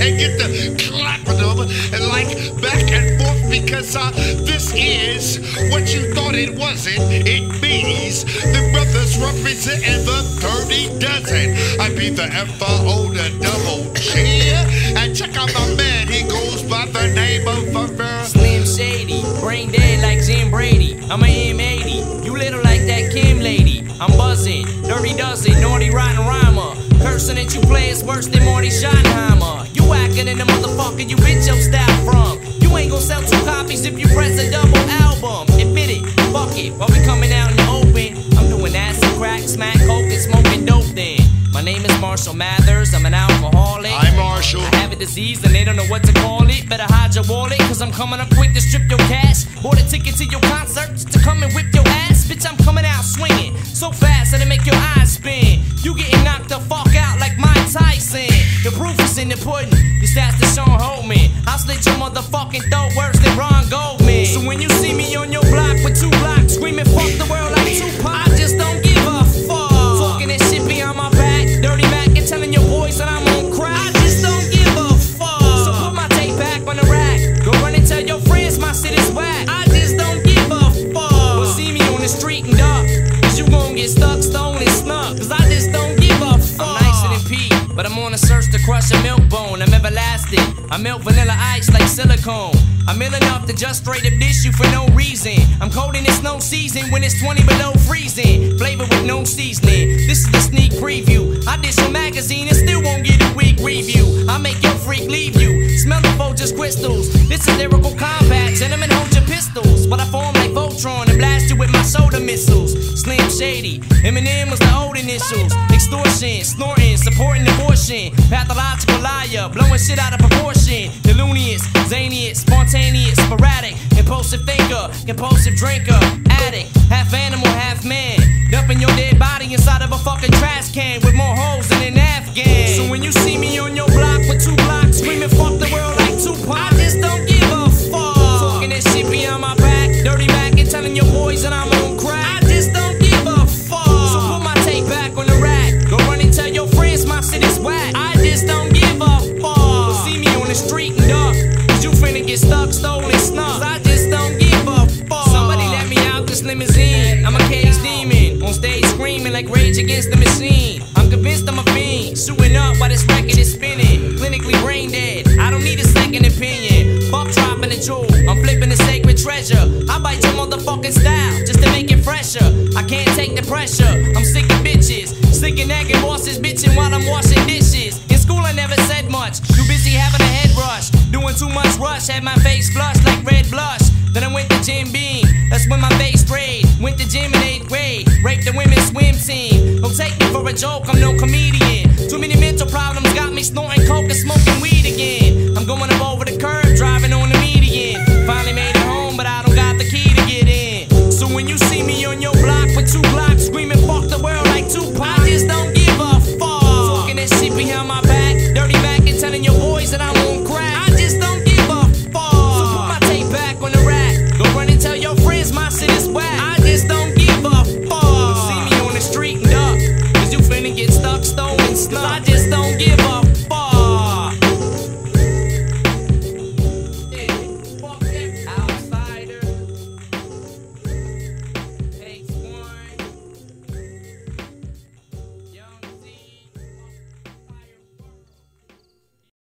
and get to clapping them and like back and forth because this is what you thought it wasn't. It means the brothers representing the 30 dozen. I be the FO, the double G. And check out my man, he goes by the name of Slim Shady, brain dead like Jim Brady. I'm a M80, you little like that Kim lady. I'm buzzing, dirty dozen, naughty rotten rhymer. Cursing that you play is worse than Marty Schottenheimer. You acting in the motherfucker you bitch your style from. You ain't gon' sell 2 copies if you press a double album. Admit it, fuck it, while we coming out in the open. I'm doing acid, crack, smack, coke, and smoking dope then. My name is Marshall Mathers, I'm an alcoholic. I'm Marshall. I have a disease and they don't know what to call it. Better hide your wallet, cause I'm coming up quick to strip your cash. Bought a ticket to your concert just to come and whip your ass. Bitch, I'm coming out swinging so fast that it make your eyes spin. You getting knocked the fuck out like Mike Tyson. The proof is in the pudding, this that's the Sean Holtman. I'll slit your motherfucking throat worse than Ron Goldman. So when you see me on your block with 2 blocks screaming fuck the world like Tupac, I just don't give a fuck. Talking that shit behind my back, dirty Mac, and telling your boys that I'm on crack, I just don't give a fuck. So put my tape back on the rack, go run and tell your friends my shit is whack, I just don't give a fuck. But see me on the street and duck, cause you gon' get stuck, stoned and snuck, cause I just don't give a fuck. I'm nicer than Pete, but I'm on a search to crush a milk bone. I'm everlasting, I melt vanilla ice like silicone. I'm ill enough to just straight up dish you for no reason. I'm cold in it's no season when it's 20 below freezing. Flavor with no seasoning, this is the sneak preview. I dish your magazine and still won't get a weak review. I make your freak leave you, smell the Folgers crystals. This is lyrical combat, gentlemen hold your pistols. But I form like Voltron and blast you with my soda missiles. Slim Shady, Eminem was the old initials. Extortion, snorting, supporting abortion. Pathological liar, blowing shit out of proportion. Delunious, zaniest, spontaneous, sporadic. Impulsive thinker, compulsive drinker. Addict, half animal, half man. Dumping your dead body inside of a fucking trash can with more holes than an Afghan. So when you see me on your block with 2 blocks screaming fuck the world like Tupac, I just don't give a fuck. Talking that shit behind my back, dirty Mac, and telling your boys that I'm on crack, I just don't give a fuck. So put my tape back on the rack, go run and tell your friends my shit is whack, I just don't give a fuck. See me on the street and duck, cause you finna get stuck, stolen, snuck, I just don't give a fuck. Somebody let me out this limousine, I'm a cage demon, on stage screaming like Rage Against the Machine. I'm convinced I'm a fiend, shooting up while this record is spinning. Clinically brain dead, I don't need a second opinion. Fuck dropping a jewel, I'm flipping a sacred treasure. I bite your motherfucking style just to make it fresher. I can't take the pressure, I'm sick of bitches, sick of nagging bosses bitching while I'm washing dishes. In school I never said much, too busy having a head rush, doing too much rush, had my face flushed like red blush. Then I went to Jim Beam, that's when my face strayed. Went to gym in 8th grade, raped the women's swim team. Don't take me for a joke, I'm no comedian. Too many mental problems got me snorting coke and smoking weed again. I'm going up over the curb, driving on the median. Finally made it home, but I don't got the key to get in. So when you see me on your block with 2 blocks